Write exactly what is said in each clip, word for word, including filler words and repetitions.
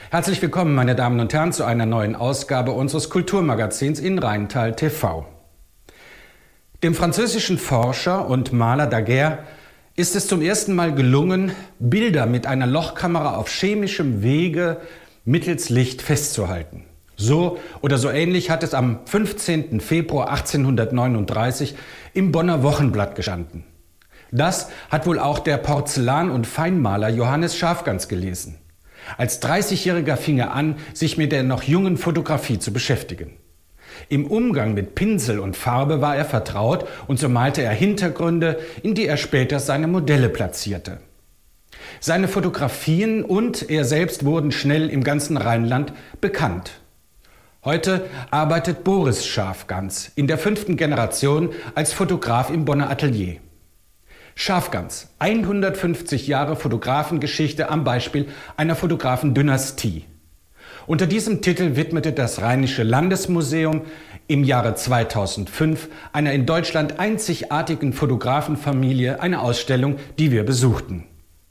Herzlich willkommen, meine Damen und Herren, zu einer neuen Ausgabe unseres Kulturmagazins in Rheintal T V. Dem französischen Forscher und Maler Daguerre ist es zum ersten Mal gelungen, Bilder mit einer Lochkamera auf chemischem Wege mittels Licht festzuhalten. So oder so ähnlich hat es am fünfzehnten Februar achtzehnhundertneununddreißig im Bonner Wochenblatt gestanden. Das hat wohl auch der Porzellan- und Feinmaler Johannes Schafgans gelesen. Als dreißigjähriger fing er an, sich mit der noch jungen Fotografie zu beschäftigen. Im Umgang mit Pinsel und Farbe war er vertraut und so malte er Hintergründe, in die er später seine Modelle platzierte. Seine Fotografien und er selbst wurden schnell im ganzen Rheinland bekannt. Heute arbeitet Boris Schafgans in der fünften Generation als Fotograf im Bonner Atelier. Schafgans, hundertfünfzig Jahre Fotografengeschichte am Beispiel einer Fotografendynastie. Unter diesem Titel widmete das Rheinische Landesmuseum im Jahre zweitausendfünf einer in Deutschland einzigartigen Fotografenfamilie eine Ausstellung, die wir besuchten.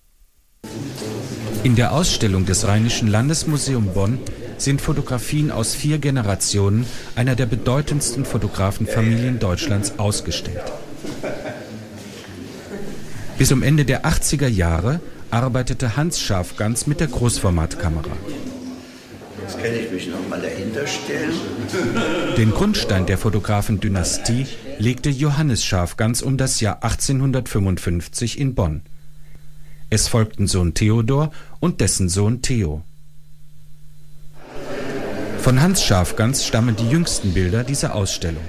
In der Ausstellung des Rheinischen Landesmuseum Bonn sind Fotografien aus vier Generationen einer der bedeutendsten Fotografenfamilien Deutschlands ausgestellt. Bis zum Ende der achtziger Jahre arbeitete Hans Schafgans mit der Großformatkamera. Jetzt kann ich mich noch mal dahinter stellen. Den Grundstein der Fotografendynastie legte Johannes Schafgans um das Jahr achtzehnhundertfünfundfünfzig in Bonn. Es folgten Sohn Theodor und dessen Sohn Theo. Von Hans Schafgans stammen die jüngsten Bilder dieser Ausstellung.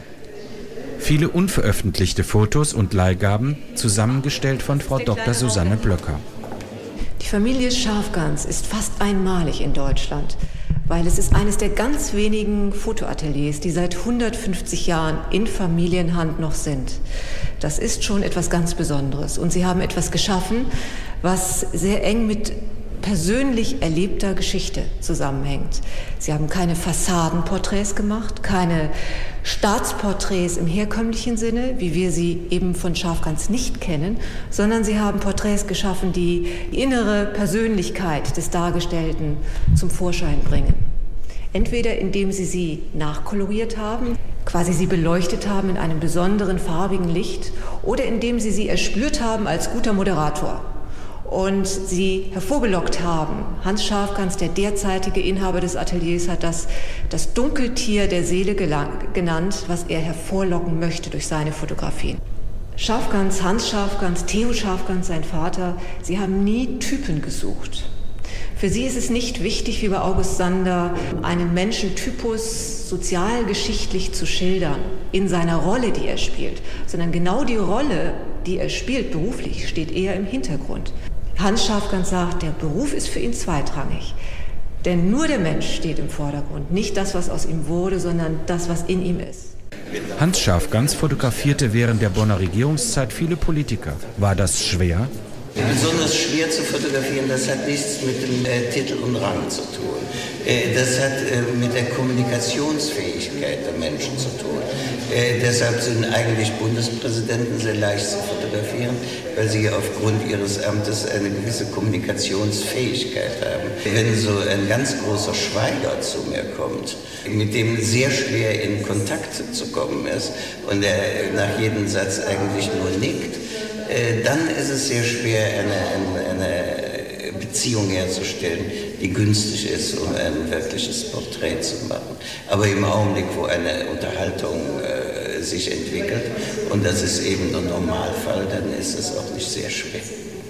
Viele unveröffentlichte Fotos und Leihgaben, zusammengestellt von Frau Doktor Susanne Blöcker. Die Familie Schafgans ist fast einmalig in Deutschland, weil es ist eines der ganz wenigen Fotoateliers, die seit hundertfünfzig Jahren in Familienhand noch sind. Das ist schon etwas ganz Besonderes. Und sie haben etwas geschaffen, was sehr eng mit persönlich erlebter Geschichte zusammenhängt. Sie haben keine Fassadenporträts gemacht, keine Staatsporträts im herkömmlichen Sinne, wie wir sie eben von Schafgans nicht kennen, sondern sie haben Porträts geschaffen, die die innere Persönlichkeit des Dargestellten zum Vorschein bringen. Entweder indem sie sie nachkoloriert haben, quasi sie beleuchtet haben in einem besonderen farbigen Licht, oder indem sie sie erspürt haben als guter Moderator und sie hervorgelockt haben. Hans Schafgans, der derzeitige Inhaber des Ateliers, hat das das Dunkeltier der Seele genannt, was er hervorlocken möchte durch seine Fotografien. Schafgans, Hans Schafgans, Theo Schafgans, sein Vater, sie haben nie Typen gesucht. Für sie ist es nicht wichtig, wie bei August Sander, einen Menschentypus sozialgeschichtlich zu schildern, in seiner Rolle, die er spielt, sondern genau die Rolle, die er spielt beruflich, steht eher im Hintergrund. Hans Schafgans sagt, der Beruf ist für ihn zweitrangig. Denn nur der Mensch steht im Vordergrund. Nicht das, was aus ihm wurde, sondern das, was in ihm ist. Hans Schafgans fotografierte während der Bonner Regierungszeit viele Politiker. War das schwer? Besonders schwer zu fotografieren, das hat nichts mit dem äh, Titel und Rang zu tun. Äh, das hat äh, mit der Kommunikationsfähigkeit der Menschen zu tun. Äh, deshalb sind eigentlich Bundespräsidenten sehr leicht zu fotografieren, weil sie aufgrund ihres Amtes eine gewisse Kommunikationsfähigkeit haben. Wenn so ein ganz großer Schweiger zu mir kommt, mit dem sehr schwer in Kontakt zu kommen ist und der nach jedem Satz eigentlich nur nickt, dann ist es sehr schwer, eine, eine, eine Beziehung herzustellen, die günstig ist, um ein wirkliches Porträt zu machen. Aber im Augenblick, wo eine Unterhaltung äh, sich entwickelt, und das ist eben der Normalfall, dann ist es auch nicht sehr schwer.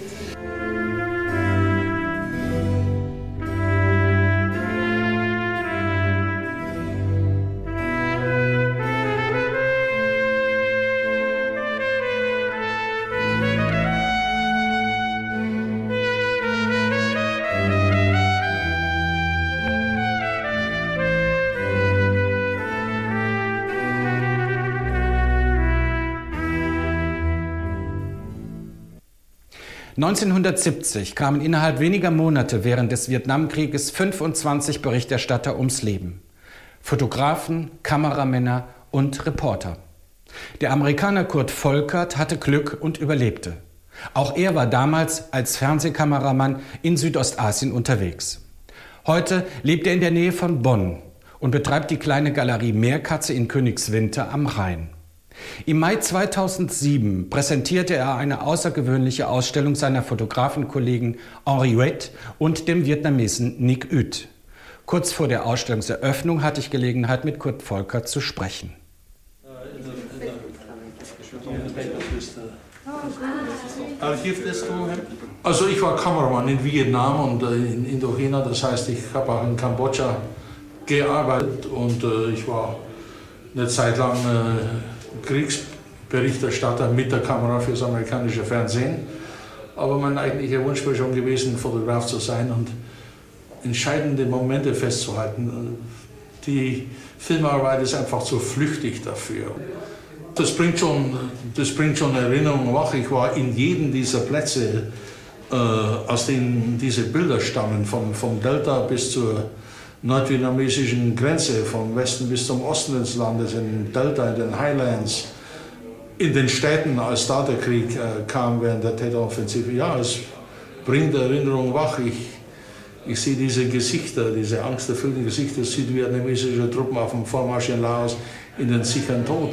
neunzehnhundertsiebzig kamen innerhalb weniger Monate während des Vietnamkrieges fünfundzwanzig Berichterstatter ums Leben. Fotografen, Kameramänner und Reporter. Der Amerikaner Kurt Volkert hatte Glück und überlebte. Auch er war damals als Fernsehkameramann in Südostasien unterwegs. Heute lebt er in der Nähe von Bonn und betreibt die kleine Galerie Meerkatze in Königswinter am Rhein. Im Mai zweitausendsieben präsentierte er eine außergewöhnliche Ausstellung seiner Fotografenkollegen Henri Huet und dem Vietnamesen Nic Ut. Kurz vor der Ausstellungseröffnung hatte ich Gelegenheit, mit Kurt Volkert zu sprechen. Also ich war Kameramann in Vietnam und in Indochina, das heißt, ich habe auch in Kambodscha gearbeitet und äh, ich war eine Zeit lang äh, Kriegsberichterstatter mit der Kamera für das amerikanische Fernsehen. Aber mein eigentlicher Wunsch war schon gewesen, Fotograf zu sein und entscheidende Momente festzuhalten. Die Filmarbeit ist einfach zu flüchtig dafür. Das bringt schon, das bringt schon Erinnerungen wach. Ich war in jedem dieser Plätze, äh, aus denen diese Bilder stammen, vom, vom Delta bis zur nordvietnamesischen Grenze, vom Westen bis zum Osten des Landes, im Delta, in den Highlands, in den Städten, als da der Krieg äh, kam während der Täteroffensive. Ja, es bringt Erinnerungen wach. Ich, ich sehe diese Gesichter, diese angsterfüllten Gesichter südvietnamesischer Truppen auf dem Vormarsch in Laos in den sicheren Tod.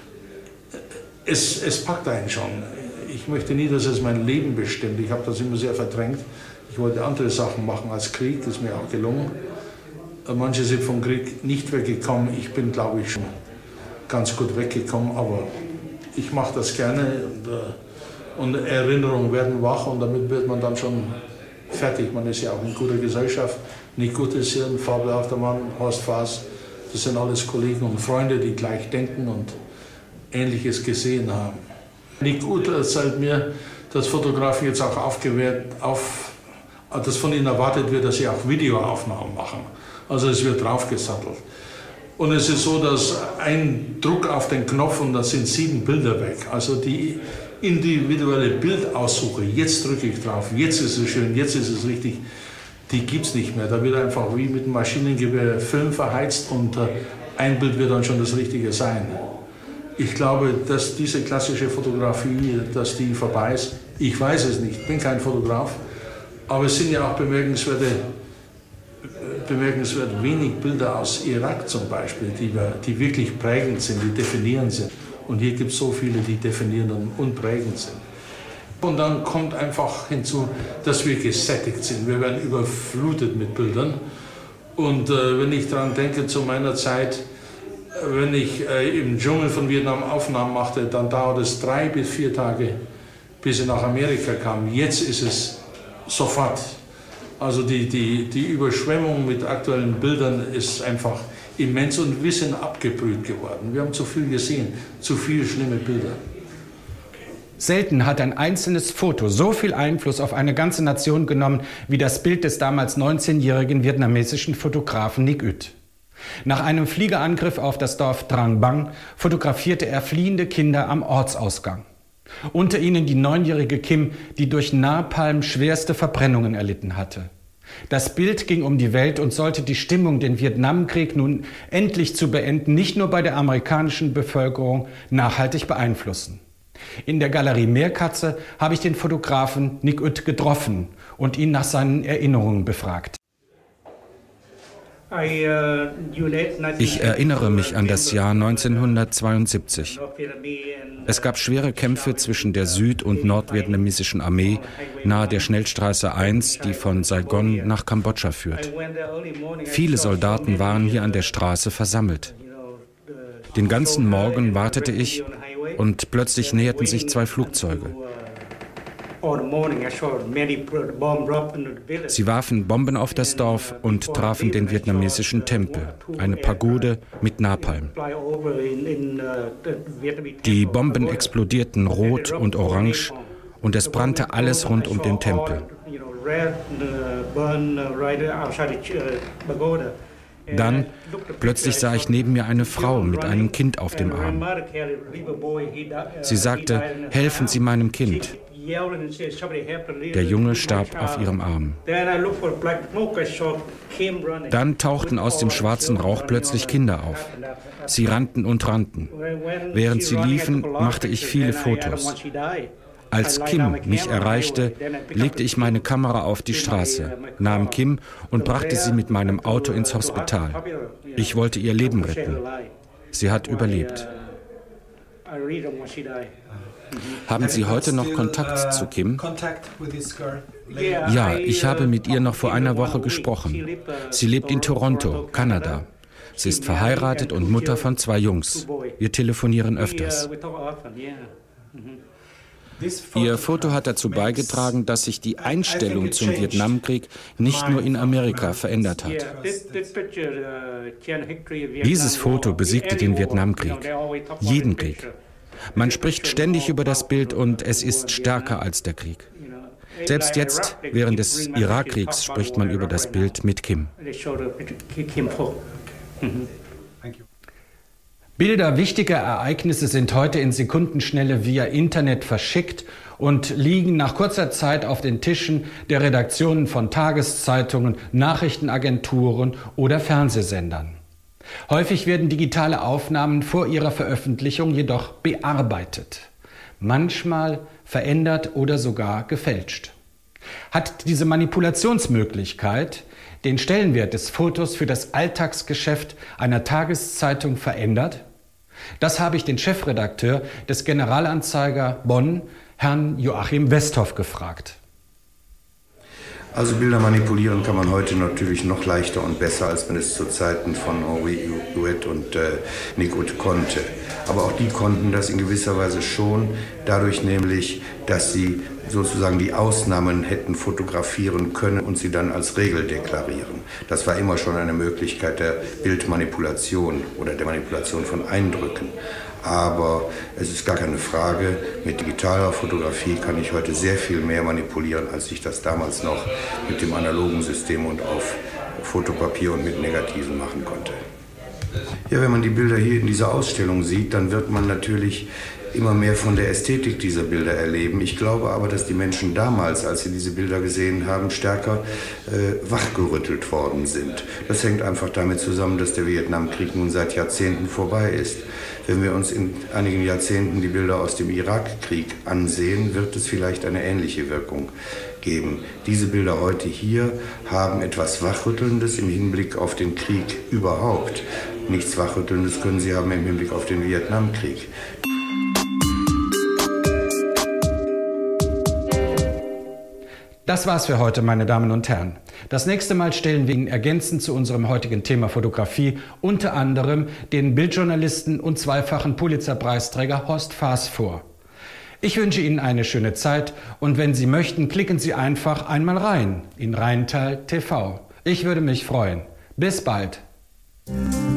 Es, es packt einen schon. Ich möchte nie, dass es mein Leben bestimmt. Ich habe das immer sehr verdrängt. Ich wollte andere Sachen machen als Krieg, das ist mir auch gelungen. Manche sind vom Krieg nicht weggekommen. Ich bin, glaube ich, schon ganz gut weggekommen, aber ich mache das gerne und, und Erinnerungen werden wach und damit wird man dann schon fertig. Man ist ja auch in guter Gesellschaft. Nic Ut ist hier ein fabelhafter Mann, Horst Faas. Das sind alles Kollegen und Freunde, die gleich denken und Ähnliches gesehen haben. Nic Ut erzählt mir, dass Fotografen jetzt auch aufgewehrt, auf, dass von ihnen erwartet wird, dass sie auch Videoaufnahmen machen. Also es wird draufgesattelt. Und es ist so, dass ein Druck auf den Knopf und da sind sieben Bilder weg. Also die individuelle Bildaussuche, jetzt drücke ich drauf, jetzt ist es schön, jetzt ist es richtig, die gibt es nicht mehr. Da wird einfach wie mit einem Maschinengewehr Film verheizt und ein Bild wird dann schon das Richtige sein. Ich glaube, dass diese klassische Fotografie, dass die vorbei ist. Ich weiß es nicht, ich bin kein Fotograf, aber es sind ja auch bemerkenswerte, bemerkenswert wenig Bilder aus Irak zum Beispiel, die, die wirklich prägend sind, die definierend sind. Und hier gibt es so viele, die definierend und prägend sind. Und dann kommt einfach hinzu, dass wir gesättigt sind. Wir werden überflutet mit Bildern. Und äh, wenn ich daran denke, zu meiner Zeit, wenn ich äh, im Dschungel von Vietnam Aufnahmen machte, dann dauert es drei bis vier Tage, bis ich nach Amerika kam. Jetzt ist es sofort. Also die, die, die Überschwemmung mit aktuellen Bildern ist einfach immens und wir sind abgebrüht geworden. Wir haben zu viel gesehen, zu viele schlimme Bilder. Selten hat ein einzelnes Foto so viel Einfluss auf eine ganze Nation genommen wie das Bild des damals neunzehnjährigen vietnamesischen Fotografen Nic Ut. Nach einem Fliegerangriff auf das Dorf Trang Bang fotografierte er fliehende Kinder am Ortsausgang. Unter ihnen die neunjährige Kim, die durch Napalm schwerste Verbrennungen erlitten hatte. Das Bild ging um die Welt und sollte die Stimmung, den Vietnamkrieg nun endlich zu beenden, nicht nur bei der amerikanischen Bevölkerung nachhaltig beeinflussen. In der Galerie Meerkatze habe ich den Fotografen Nic Ut getroffen und ihn nach seinen Erinnerungen befragt. Ich erinnere mich an das Jahr neunzehnhundertzweiundsiebzig. Es gab schwere Kämpfe zwischen der süd- und nordvietnamesischen Armee nahe der Schnellstraße eins, die von Saigon nach Kambodscha führt. Viele Soldaten waren hier an der Straße versammelt. Den ganzen Morgen wartete ich und plötzlich näherten sich zwei Flugzeuge. Sie warfen Bomben auf das Dorf und trafen den vietnamesischen Tempel, eine Pagode mit Napalm. Die Bomben explodierten rot und orange und es brannte alles rund um den Tempel. Dann plötzlich sah ich neben mir eine Frau mit einem Kind auf dem Arm. Sie sagte, helfen Sie meinem Kind. Der Junge starb auf ihrem Arm. Dann tauchten aus dem schwarzen Rauch plötzlich Kinder auf. Sie rannten und rannten. Während sie liefen, machte ich viele Fotos. Als Kim mich erreichte, legte ich meine Kamera auf die Straße, nahm Kim und brachte sie mit meinem Auto ins Hospital. Ich wollte ihr Leben retten. Sie hat überlebt. Haben Sie heute noch Kontakt zu Kim? Ja, ich habe mit ihr noch vor einer Woche gesprochen. Sie lebt in Toronto, Kanada. Sie ist verheiratet und Mutter von zwei Jungs. Wir telefonieren öfters. Ihr Foto hat dazu beigetragen, dass sich die Einstellung zum Vietnamkrieg nicht nur in Amerika verändert hat. Dieses Foto besiegte den Vietnamkrieg, jeden Krieg. Man spricht ständig über das Bild und es ist stärker als der Krieg. Selbst jetzt, während des Irakkriegs, spricht man über das Bild mit Kim. Bilder wichtiger Ereignisse sind heute in Sekundenschnelle via Internet verschickt und liegen nach kurzer Zeit auf den Tischen der Redaktionen von Tageszeitungen, Nachrichtenagenturen oder Fernsehsendern. Häufig werden digitale Aufnahmen vor ihrer Veröffentlichung jedoch bearbeitet, manchmal verändert oder sogar gefälscht. Hat diese Manipulationsmöglichkeit den Stellenwert des Fotos für das Alltagsgeschäft einer Tageszeitung verändert? Das habe ich den Chefredakteur des Generalanzeiger Bonn, Herrn Joachim Westhoff, gefragt. Also Bilder manipulieren kann man heute natürlich noch leichter und besser, als man es zu Zeiten von Henri Huet und äh, Nick Ut konnte. Aber auch die konnten das in gewisser Weise schon, dadurch nämlich, dass sie sozusagen die Ausnahmen hätten fotografieren können und sie dann als Regel deklarieren. Das war immer schon eine Möglichkeit der Bildmanipulation oder der Manipulation von Eindrücken. Aber es ist gar keine Frage, mit digitaler Fotografie kann ich heute sehr viel mehr manipulieren, als ich das damals noch mit dem analogen System und auf Fotopapier und mit Negativen machen konnte. Ja, wenn man die Bilder hier in dieser Ausstellung sieht, dann wird man natürlich immer mehr von der Ästhetik dieser Bilder erleben. Ich glaube aber, dass die Menschen damals, als sie diese Bilder gesehen haben, stärker äh, wachgerüttelt worden sind. Das hängt einfach damit zusammen, dass der Vietnamkrieg nun seit Jahrzehnten vorbei ist. Wenn wir uns in einigen Jahrzehnten die Bilder aus dem Irakkrieg ansehen, wird es vielleicht eine ähnliche Wirkung geben. Diese Bilder heute hier haben etwas Wachrüttelndes im Hinblick auf den Krieg überhaupt. Nichts Wachrüttelndes können sie haben im Hinblick auf den Vietnamkrieg. Das war's für heute, meine Damen und Herren. Das nächste Mal stellen wir Ihnen ergänzend zu unserem heutigen Thema Fotografie unter anderem den Bildjournalisten und zweifachen Pulitzer-Preisträger Horst Faas vor. Ich wünsche Ihnen eine schöne Zeit und wenn Sie möchten, klicken Sie einfach einmal rein in Rheintal T V. Ich würde mich freuen. Bis bald.